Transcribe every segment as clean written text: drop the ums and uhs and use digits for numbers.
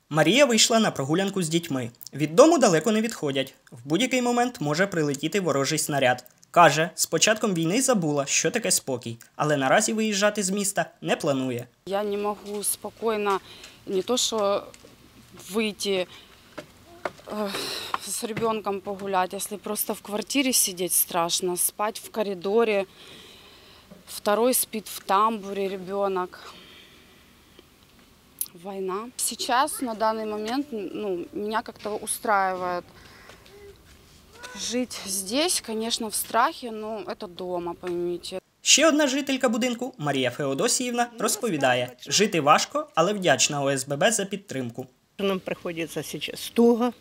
Марія вийшла на прогулянку з дітьми. Від дому далеко не відходять. В будь-який момент може прилетіти ворожий снаряд. Каже, з початком війни забула, що таке спокій, але наразі виїжджати з міста не планує. Я не можу спокійно не то, що вийти з ребенком погуляти, якщо просто в квартирі сидіти страшно, спати в коридорі, второй спить в тамбуре ребенок. Война. Сейчас, на данный момент, меня как-то устраивает жить здесь, конечно, в страхе, но это дома, поймите. Ще одна жителька будинку, Марія Феодосіївна, розповідає, жити важко, але вдячна ОСББ за підтримку. Нам приходится сейчас туго.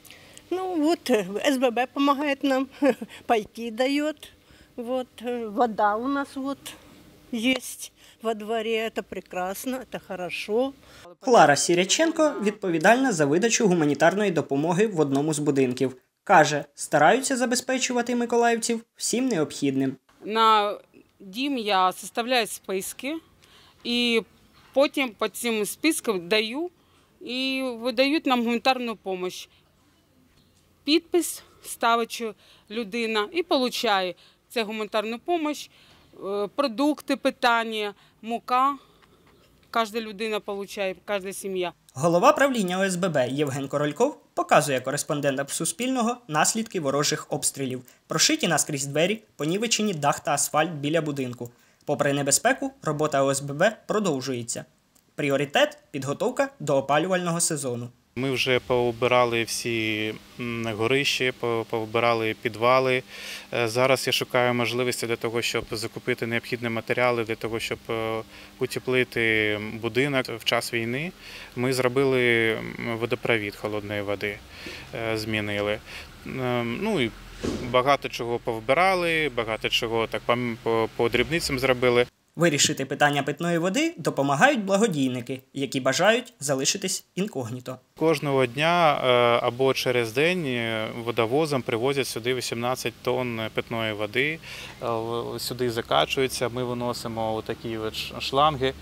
СББ помогает нам, пайки дает. Вода у нас есть во дворе, это прекрасно, это хорошо. Клара Сіряченко відповідальна за видачу гуманітарної допомоги в одному з будинків. Каже, стараються забезпечувати миколаївців всім необхідним. На дім я составляю списки і потім по цим спискам даю і видають нам гуманітарну допомогу. Підпис ставить людина і отримує цю гуманітарну допомогу, продукти, питання, мука. Кожна людина отримує, кожна сім'я. Голова правління ОСББ Євген Корольков показує кореспондентам Суспільного наслідки ворожих обстрілів. Прошиті наскрізь двері, понівечені дах та асфальт біля будинку. Попри небезпеку, робота ОСББ продовжується. Пріоритет – підготовка до опалювального сезону. Ми вже поубирали всі горищі, поубирали підвали. Зараз я шукаю можливості для того, щоб закупити необхідні матеріали, для того, щоб утеплити будинок. В час війни ми зробили водопровід холодної води, змінили. І багато чого повбирали, багато чого так по дрібницям зробили. Вирішити питання питної води допомагають благодійники, які бажають залишитись інкогніто. Кожного дня або через день водовозом привозять сюди 18 тонн питної води, сюди закачуються, ми виносимо такі шланги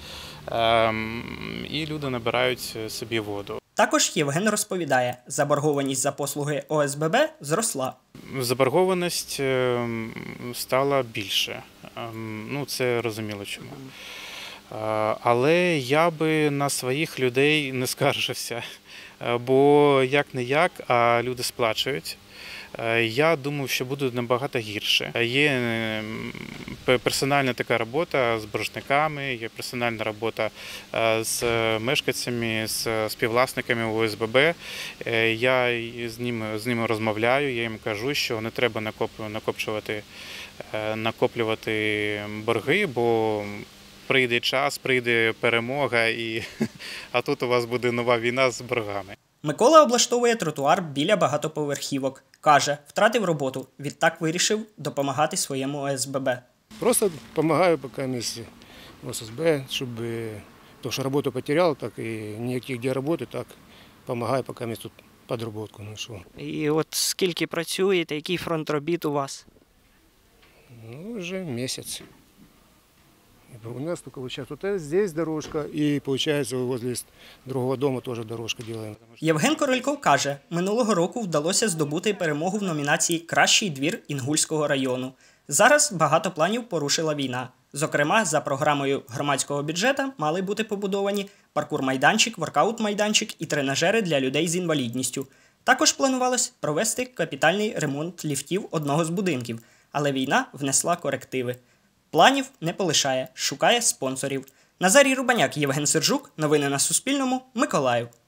і люди набирають собі воду. Також Євген розповідає, заборгованість за послуги ОСББ зросла. Заборгованість стала більше. Це розуміло чому. Але я би на своїх людей не скаржився, бо як-не-як, а люди сплачують. Я думаю, що буде набагато гірше. Є персональна така робота з боржниками, є персональна робота з мешканцями, з співвласниками ОСББ. Я з ними розмовляю, я їм кажу, що не треба накоплювати борги, бо прийде час, прийде перемога, а тут у вас буде нова війна з боргами. Микола облаштовує тротуар біля багатоповерхівок. Каже, втратив роботу, відтак вирішив допомагати своєму ОСББ. Просто допомагаю поки місці в ОСББ, щоб то, що роботу втратив, так і ніяких де роботи, так допомагаю поки місць тут підроботку знайшов. І от скільки працюєте, який фронт робіт у вас? Вже місяць. У нас только вот сейчас вот здесь дорожка, и получается возле другого дома тоже дорожка делаем. Євген Корольков каже, минулого року вдалося здобути перемогу в номінації «Кращий двір Інгульського району». Зараз багато планів порушила війна. Зокрема, за програмою громадського бюджету мали бути побудовані паркур-майданчик, воркаут-майданчик і тренажери для людей з інвалідністю. Також планувалось провести капітальний ремонт ліфтів одного з будинків, але війна внесла корективи. Планів не полишає, шукає спонсорів. Назарій Рубаняк, Євген Сержук. Новини на Суспільному. Миколаїв.